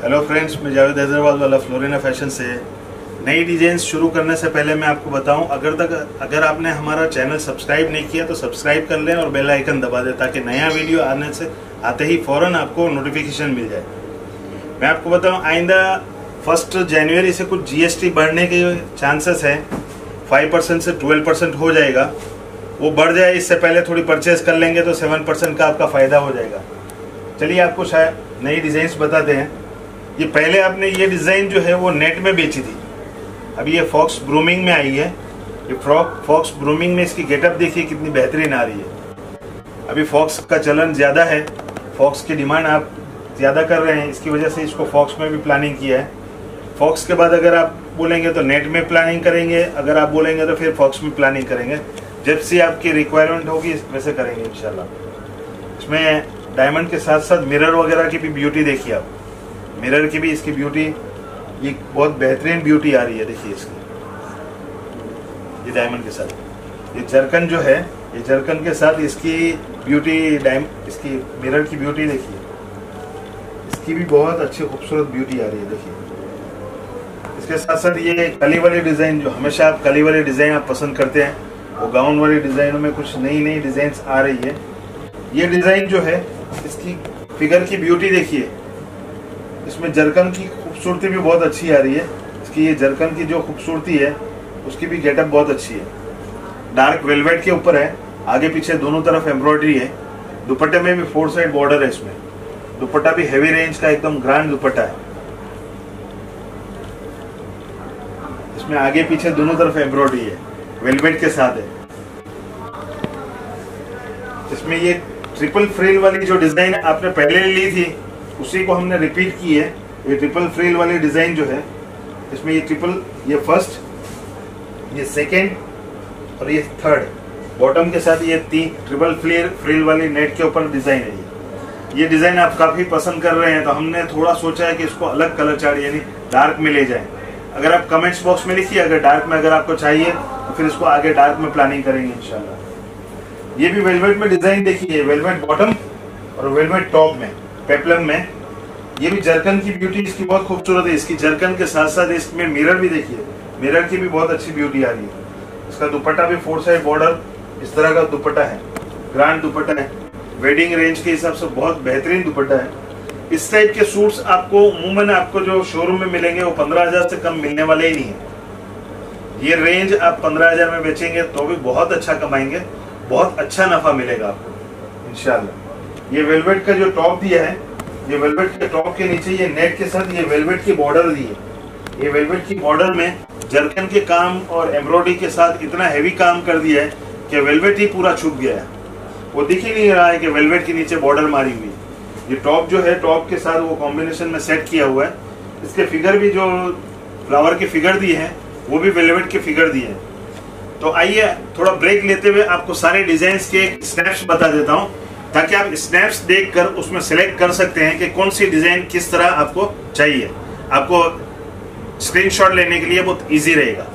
Hello friends, मैं जावेद हैदराबाद वाला Florina fashion से। नई डिजाइन शुरू करने से पहले मैं आपको बताऊं, अगर आपने हमारा चैनल सब्सक्राइब नहीं किया तो सब्सक्राइब कर लें और बेल आइकन दबा दें ताकि नया वीडियो आते ही फौरन आपको नोटिफिकेशन मिल जाए। मैं आपको बताऊं, आइंदा 1 जनवरी से कुछ जीएसटी बढ़ने के चांसेस हैं। 5% से 12% हो जाएगा। वो बढ़ जाए इससे पहले थोड़ी परचेज कर लेंगे तो 7% का आपका फ़ायदा हो जाएगा। चलिए आपको शायद नई डिज़ाइंस बताते हैं। ये पहले आपने ये डिज़ाइन जो है वो नेट में बेची थी, अभी ये फॉक्स ब्रूमिंग में आई है। ये फॉक्स ब्रूमिंग में इसकी गेटअप देखिए कितनी बेहतरीन आ रही है। अभी फॉक्स का चलन ज़्यादा है, फॉक्स की डिमांड आप ज़्यादा कर रहे हैं, इसकी वजह से इसको फॉक्स में भी प्लानिंग किया है। फॉक्स के बाद अगर आप बोलेंगे तो नेट में प्लानिंग करेंगे, अगर आप बोलेंगे तो फिर फॉक्स में प्लानिंग करेंगे। जब से आपकी रिक्वायरमेंट होगी वैसे करेंगे इंशाल्लाह। इसमें डायमंड के साथ साथ मिरर वगैरह की भी ब्यूटी देखिए आप, मिरर की भी इसकी ब्यूटी, ये बहुत बेहतरीन ब्यूटी आ रही है। देखिए इसकी, ये डायमंड के साथ ये जरकन जो है, ये जरकन के साथ इसकी ब्यूटी, इसकी मिरर की ब्यूटी देखिए, इसकी भी बहुत अच्छी खूबसूरत ब्यूटी आ रही है। देखिए इसके साथ साथ ये कली वाली डिजाइन, जो हमेशा आप कली वाली डिजाइन आप पसंद करते हैं, वो गाउन वाली डिजाइनों में कुछ नई डिजाइन आ रही है। ये डिजाइन जो है, इसकी फिगर की ब्यूटी देखिए, इसमें जरकन की खूबसूरती भी बहुत अच्छी आ रही है। इसकी ये जरकन की जो खूबसूरती है उसकी भी गेटअप बहुत अच्छी है। डार्क वेलवेट के ऊपर है, आगे पीछे दोनों तरफ एम्ब्रॉयडरी है। दुपट्टे में भी 4 साइड बॉर्डर है। इसमें दुपट्टा भी हेवी रेंज का एकदम ग्रैंड दुपट्टा है। इसमें आगे पीछे दोनों तरफ एम्ब्रॉयडरी है, वेलवेट के साथ है। इसमें ये ट्रिपल फ्रिल वाली जो डिजाइन आपने पहले ली थी उसी को हमने रिपीट की है। ये ट्रिपल फ्रिल वाली डिजाइन जो है, इसमें ये ट्रिपल, ये फर्स्ट, ये सेकेंड और ये थर्ड, बॉटम के साथ ये 3 ट्रिपल फ्रिल वाली नेट के ऊपर डिजाइन है। ये डिजाइन आप काफी पसंद कर रहे हैं तो हमने थोड़ा सोचा है कि इसको अलग कलर चार्ट यानी डार्क में ले जाएं। अगर आप कमेंट्स बॉक्स में लिखिए, अगर डार्क में अगर आपको चाहिए तो फिर इसको आगे डार्क में प्लानिंग करेंगे इंशाल्लाह। ये भी वेलवेट में डिजाइन देखिए, वेलवेट बॉटम और वेलवेट टॉप में, पेप्लम में। ये भी जरकन की ब्यूटी इसकी बहुत खूबसूरत है। इसकी जरकन के साथ साथ इसमें मिरर भी देखिए, मिरर की भी बहुत अच्छी ब्यूटी आ रही है। इसका दुपट्टा भी 4 साइड बॉर्डर इस तरह का दुपट्टा है, ग्रैंड दुपट्टा है। वेडिंग रेंज के हिसाब से बहुत बेहतरीन दुपट्टा है। इस टाइप के सूट्स आपको उमूमन आपको जो शोरूम में मिलेंगे वो 15,000 से कम मिलने वाले ही नहीं है। ये रेंज आप 15,000 में बेचेंगे तो भी बहुत अच्छा कमाएंगे, बहुत अच्छा नफा मिलेगा आपको इंशाल्लाह। ये वेलवेट का जो टॉप दिया है, ये वेलवेट के टॉप के नीचे ये नेट के साथ ये वेलवेट की बॉर्डर दी है। ये वेलवेट की बॉर्डर में जरकन के काम और एम्ब्रॉयडरी के साथ इतना हैवी काम कर दिया है कि वेलवेट ही पूरा छुप गया है। वो दिख ही नहीं रहा है कि वेलवेट के नीचे बॉर्डर मारी हुई है। ये टॉप जो है, टॉप के साथ वो कॉम्बिनेशन में सेट किया हुआ है। इसके फिगर भी जो फ्लावर के फिगर दिए हैं वो भी वेलवेट के फिगर दिए हैं। तो आइए थोड़ा ब्रेक लेते हुए आपको सारे डिजाइन के स्नैप्स बता देता हूं ताकि आप स्नैप्स देखकर उसमें सेलेक्ट कर सकते हैं कि कौन सी डिजाइन किस तरह आपको चाहिए। आपको स्क्रीनशॉट लेने के लिए बहुत इजी रहेगा।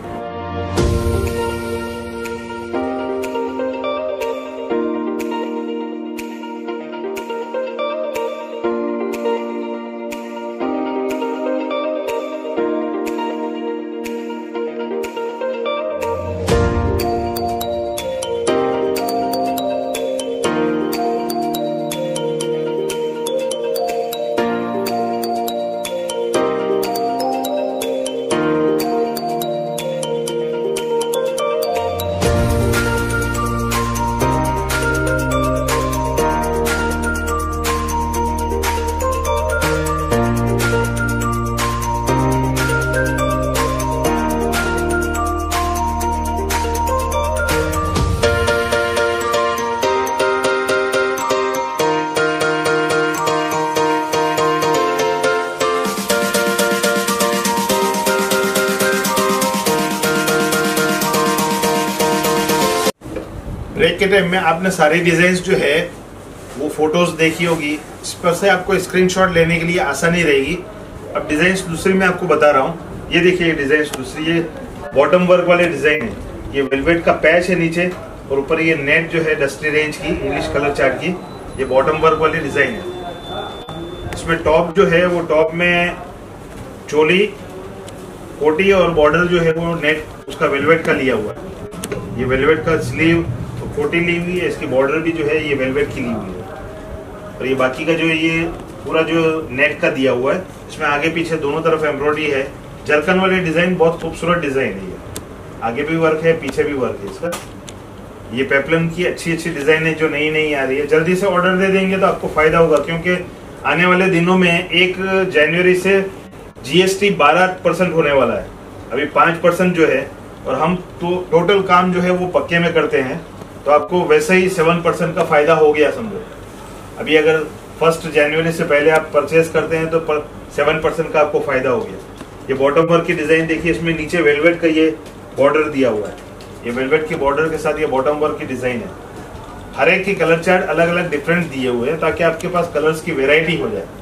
ब्रेक के टाइम में आपने सारी डिजाइन जो है वो फोटोज देखी होगी, इस पर से आपको स्क्रीनशॉट लेने के लिए आसानी रहेगी। अब डिजाइन दूसरी मैं आपको बता रहा हूँ। ये देखिए ये डिजाइन दूसरी, ये बॉटम वर्क वाले डिजाइन है। ये वेलवेट का पैच है नीचे और ऊपर ये नेट जो है डस्टी रेंज की, इंग्लिश कलर चार्ट की, ये बॉटम वर्क वाली डिजाइन है। इसमें टॉप जो है वो टॉप में चोली, कोटी और बॉर्डर जो है वो नेट उसका वेलवेट का लिया हुआ है। ये वेलवेट का स्लीव तो कोटी ली हुई है, इसकी बॉर्डर भी जो है ये वेलवेट की ली हुई है। और ये बाकी का जो है ये पूरा जो नेट का दिया हुआ है, इसमें आगे पीछे दोनों तरफ एम्ब्रॉयडरी है। जरकन वाले डिजाइन बहुत खूबसूरत डिजाइन है। ये आगे भी वर्क है, पीछे भी वर्क है इसका। ये पेप्लम की अच्छी डिजाइन है जो नई आ रही है। जल्दी से ऑर्डर दे देंगे तो आपको फायदा होगा, क्योंकि आने वाले दिनों में 1 जनवरी से GST 12% होने वाला है। अभी 5% जो है, और हम तो टोटल काम जो है वो पक्के में करते हैं, तो आपको वैसे ही 7% का फायदा हो गया समझो। अभी अगर 1 जनवरी से पहले आप परचेज करते हैं तो 7% का आपको फायदा हो गया। ये बॉटम वर्क की डिजाइन देखिए, इसमें नीचे वेलवेट का ये बॉर्डर दिया हुआ है। ये वेलवेट की बॉर्डर के साथ ये बॉटम वर्क की डिजाइन है। हर एक की कलर चार्ट अलग अलग डिफरेंट दिए हुए हैं ताकि आपके पास कलर्स की वेराइटी हो जाए।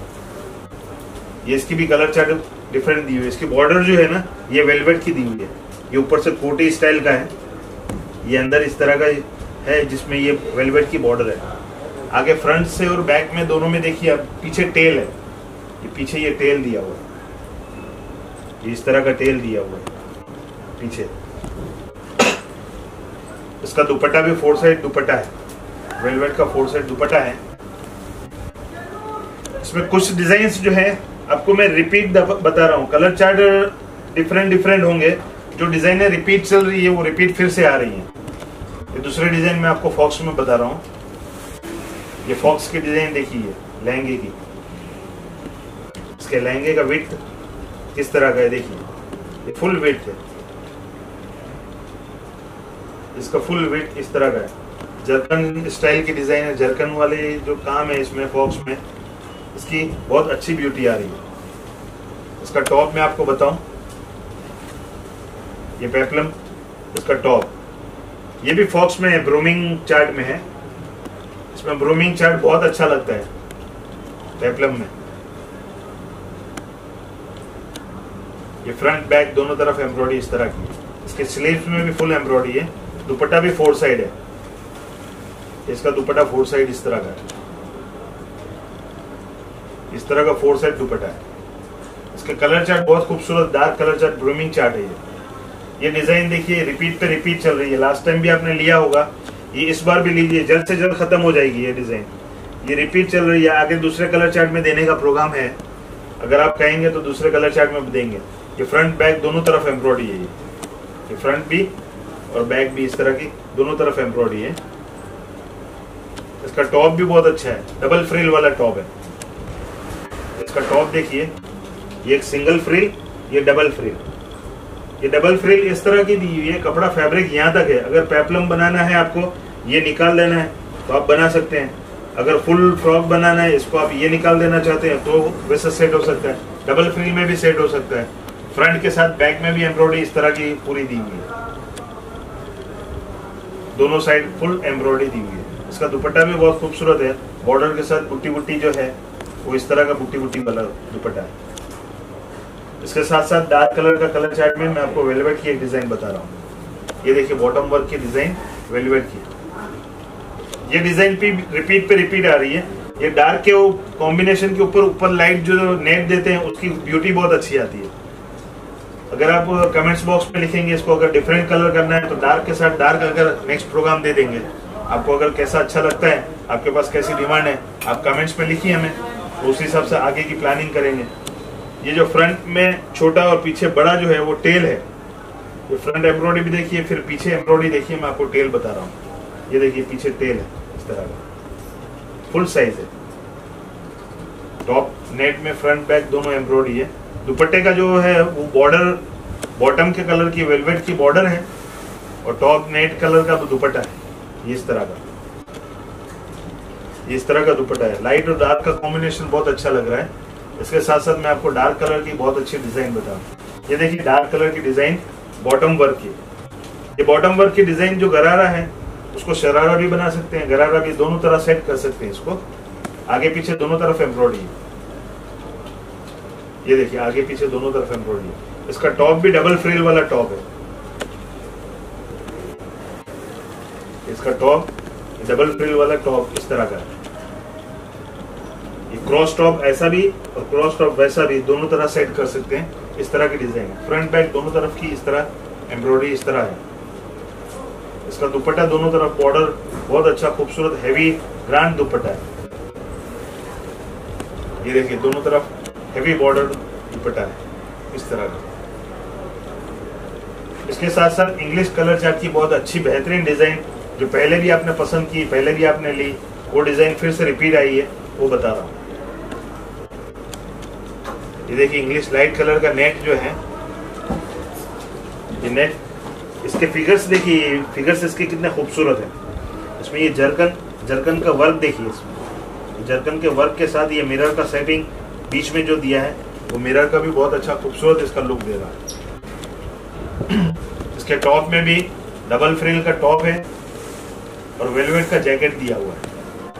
ये इसकी भी कलर चार्ट डिफरेंट दी हुई है। इसकी बॉर्डर जो है ना ये वेलवेट की दी हुई है। ये ऊपर से कोटी स्टाइल का है, ये अंदर इस तरह का है जिसमें ये वेलवेट की बॉर्डर है। आगे फ्रंट से और बैक में दोनों में देखिए अब पीछे टेल है। ये पीछे ये टेल दिया हुआ है, ये इस तरह का टेल दिया हुआ है पीछे। इसका दुपट्टा भी 4 साइड दुपट्टा है, वेलवेट का 4 साइड दुपट्टा है। इसमें कुछ डिजाइन्स जो है आपको मैं रिपीट बता रहा हूँ। कलर चार्ट डिफरेंट होंगे। जो डिजाइन है रिपीट चल रही है वो रिपीट फिर से आ रही है। ये दूसरे डिजाइन में आपको फॉक्स में बता रहा हूँ। ये फॉक्स की डिजाइन देखिए लहंगे की। इसके लहंगे का विड्थ किस तरह का है देखिए, ये फुल विड्थ है। इसका फुल विड्थ इस तरह का है। जरकन स्टाइल की डिजाइन है। जरकन वाले जो काम है इसमें फॉक्स में, इसकी बहुत अच्छी ब्यूटी आ रही है। इसका टॉप मैं आपको बताऊं, ये पेप्लम इसका टॉप, ये भी फॉक्स में है, ब्रूमिंग चार्ट में है। इसमें ब्रूमिंग चार्ट बहुत अच्छा लगता है पेप्लम में। ये फ्रंट बैक दोनों तरफ एम्ब्रॉयडरी इस तरह की है। इसके स्लीव्स में भी फुल एम्ब्रॉयडरी है। दुपट्टा भी 4 साइड है। इसका दुपट्टा 4 साइड इस तरह का है। इस तरह का 4 साइड दुपट्टा है। इसके कलर चार्ट बहुत खूबसूरत dark colour chart blooming chart है। ये डिजाइन देखिए रिपीट पे रिपीट चल रही है। लास्ट टाइम भी आपने लिया होगा, ये इस बार भी लीजिए, जल्द से जल्द खत्म हो जाएगी ये डिजाइन। ये रिपीट चल रही है। आगे दूसरे कलर चार्ट में देने का प्रोग्राम है, अगर आप कहेंगे तो दूसरे कलर चार्ट में देंगे। ये फ्रंट बैक दोनों तरफ एम्ब्रॉयडरी है। ये फ्रंट भी और बैक भी इस तरह की दोनों तरफ एम्ब्रॉयडरी है। इसका टॉप भी बहुत अच्छा है, डबल फ्रिल वाला टॉप है। इसका टॉप देखिए, ये एक सिंगल फ्रिल, ये डबल फ्रिल। ये डबल फ्रिल इस तरह की दी हुई है। कपड़ा फैब्रिक यहाँ तक है। अगर पेप्लम बनाना है आपको, ये निकाल देना है तो आप बना सकते हैं। अगर फुल फ्रॉक बनाना है, इसको आप ये निकाल देना चाहते हैं तो वैसा सेट हो सकता है। डबल फ्रिल में भी सेट हो सकता है। फ्रंट के साथ बैक में भी एम्ब्रॉयडरी इस तरह की पूरी दी हुई है। दोनों साइड फुल एम्ब्रॉयडरी दी हुई है। इसका दुपट्टा भी बहुत खूबसूरत है। बॉर्डर के साथ बुट्टी बुट्टी जो है वो इस तरह का बुट्टी बुट्टी वाला दुपट्टा है। इसके साथ साथ डार्क कलर का कलर चार्ट में मैं आपको वेलवेट की एक डिजाइन बता रहा हूँ। ये देखिए बॉटम वर्क की डिजाइन वेलवेट की। ये डिजाइन पे रिपीट आ रही है। ये डार्क के कॉम्बिनेशन के ऊपर लाइट जो नेट देते हैं उसकी ब्यूटी बहुत अच्छी आती है। अगर आप कमेंट्स बॉक्स में लिखेंगे इसको, अगर डिफरेंट कलर करना है तो डार्क के साथ डार्क अगर नेक्स्ट प्रोग्राम दे देंगे। आपको अगर कैसा अच्छा लगता है, आपके पास कैसी डिमांड है, आप कमेंट्स में लिखिए हमें, तो उस हिसाब से आगे की प्लानिंग करेंगे। ये जो फ्रंट में छोटा और पीछे बड़ा जो है वो टेल है। ये फ्रंट एम्ब्रॉयडरी भी देखिए, फिर पीछे एम्ब्रॉयडरी देखिए। मैं आपको टेल बता रहा हूँ। ये देखिए पीछे टेल है इस तरह का, फुल साइज है। टॉप नेट में फ्रंट बैक दोनों एम्ब्रॉयडरी है। दुपट्टे का जो है वो बॉर्डर बॉटम के कलर की वेलवेट की बॉर्डर है और टॉप नेट कलर का दुपट्टा है। ये इस तरह का, ये इस तरह का दुपट्टा है। लाइट और डार्क का कॉम्बिनेशन बहुत अच्छा लग रहा है। इसके साथ साथ मैं आपको डार्क कलर की बहुत अच्छी डिजाइन बताऊं। ये देखिए डार्क कलर की डिजाइन बॉटम वर्क की। ये बॉटम वर्क की डिजाइन जो गरारा है उसको शरारा भी बना सकते हैं, गरारा भी, दोनों तरह सेट कर सकते हैं इसको। आगे पीछे दोनों तरफ एम्ब्रॉयडरी है। ये देखिए आगे पीछे दोनों तरफ एम्ब्रॉयडरी है। इसका टॉप भी डबल फ्रिल वाला टॉप है। इसका टॉप डबल फ्रिल वाला टॉप इस तरह का है। ये क्रॉस टॉप ऐसा भी और क्रॉस टॉप वैसा भी दोनों तरह सेट कर सकते हैं। इस तरह की डिजाइन है, फ्रंट बैक दोनों तरफ की इस तरह एम्ब्रॉयडरी इस तरह है। इसका दुपट्टा दोनों तरफ बॉर्डर बहुत अच्छा खूबसूरत हैवी ग्रांड दुपट्टा है। ये देखिए दोनों तरफ हैवी बॉर्डर दुपट्टा है इस तरह का। इसके साथ साथ इंग्लिश कलर चार्ट की बहुत अच्छी बेहतरीन डिजाइन जो पहले भी आपने पसंद की, पहले भी आपने ली, वो डिजाइन फिर से रिपीट आई है, वो बता रहा हूँ। ये देखिए इंग्लिश लाइट कलर का नेट जो है, ये नेट इसके फिगर्स देखिए, फिगर्स इसके कितने खूबसूरत है। इसमें ये जरकन का वर्क देखिए, इसमें जरकन के वर्क के साथ ये मिरर का सेटिंग बीच में जो दिया है वो मिरर का भी बहुत अच्छा खूबसूरत इसका लुक दे रहा है। इसके टॉप में भी डबल फ्रिल का टॉप है और वेलवेट का जैकेट दिया हुआ है।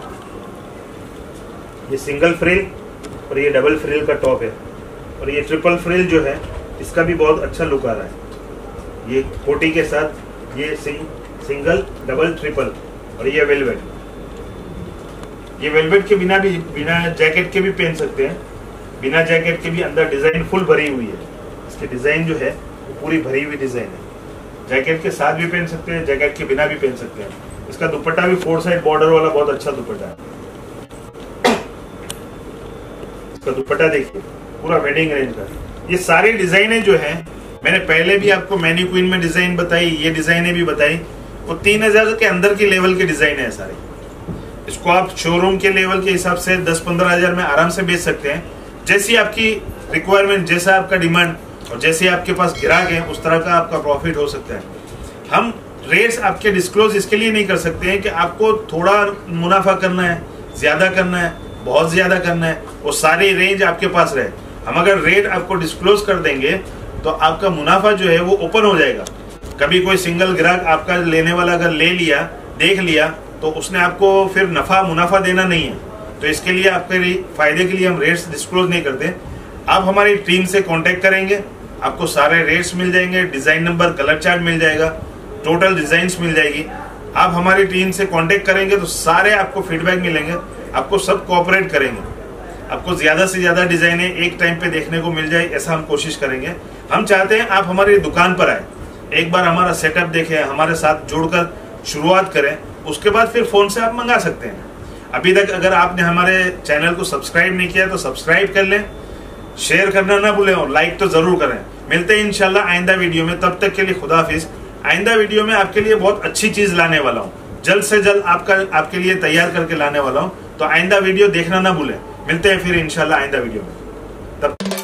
ये सिंगल फ्रिल और ये डबल फ्रिल का टॉप है और ये ट्रिपल फ्रिल जो है इसका भी बहुत अच्छा लुक आ रहा है। ये कोटी के साथ ये सिंगल डबल ट्रिपल और ये वेलवेट। ये वेलवेट के बिना जैकेट के भी पहन सकते हैं, बिना जैकेट के भी अंदर डिजाइन फुल भरी हुई है। इसकी डिजाइन जो है वो पूरी भरी हुई डिजाइन है। जैकेट के साथ भी पहन सकते हैं, जैकेट के बिना भी पहन सकते हैं। इसका दुपट्टा भी 4 साइड बॉर्डर वाला बहुत अच्छा दुपट्टा है। इसका दुपट्टा देखिए पूरा वेडिंग रेंज का। ये सारी डिजाइनें जो है मैंने पहले भी आपको मैनीक्वीन में डिजाइन बताई, ये डिजाइनें भी बताई, वो 3000 के अंदर की लेवल की डिजाइन है सारी। इसको आप शोरूम के लेवल के हिसाब से 10-15 हजार में आराम से बेच सकते हैं। जैसी आपकी रिक्वायरमेंट, जैसा आपका डिमांड और जैसे आपके पास ग्राहक है उस तरह का आपका प्रॉफिट हो सकता है। हम रेट्स आपके डिस्क्लोज इसके लिए नहीं कर सकते हैं कि आपको थोड़ा मुनाफा करना है, ज्यादा करना है, बहुत ज्यादा करना है, वो सारी रेंज आपके पास रहे। हम अगर रेट आपको डिस्क्लोज कर देंगे तो आपका मुनाफा जो है वो ओपन हो जाएगा। कभी कोई सिंगल ग्राहक आपका लेने वाला अगर ले लिया, देख लिया, तो उसने आपको फिर नफा मुनाफा देना नहीं है। तो इसके लिए आपके फायदे के लिए हम रेट्स डिस्क्लोज नहीं करते। आप हमारी टीम से कांटेक्ट करेंगे, आपको सारे रेट्स मिल जाएंगे, डिजाइन नंबर, कलर चार्ट मिल जाएगा, टोटल डिजाइन्स मिल जाएगी। आप हमारी टीम से कांटेक्ट करेंगे तो सारे आपको फीडबैक मिलेंगे, आपको सब कोऑपरेट करेंगे। आपको ज्यादा से ज्यादा डिजाइनें एक टाइम पे देखने को मिल जाए, ऐसा हम कोशिश करेंगे। हम चाहते हैं आप हमारी दुकान पर आए, एक बार हमारा सेटअप देखें, हमारे साथ जुड़कर शुरुआत करें, उसके बाद फिर फोन से आप मंगा सकते हैं। अभी तक अगर आपने हमारे चैनल को सब्सक्राइब नहीं किया तो सब्सक्राइब कर लें, शेयर करना ना भूलें और लाइक तो जरूर करें। मिलते हैं इंशाल्लाह आइंदा वीडियो में, तब तक के लिए खुदा हाफिज। आइंदा वीडियो में आपके लिए बहुत अच्छी चीज लाने वाला हूँ, जल्द से जल्द आपके लिए तैयार करके लाने वाला हूँ, तो आइंदा वीडियो देखना ना भूलें। मिलते हैं फिर इंशाल्लाह आइंदा वीडियो में, तब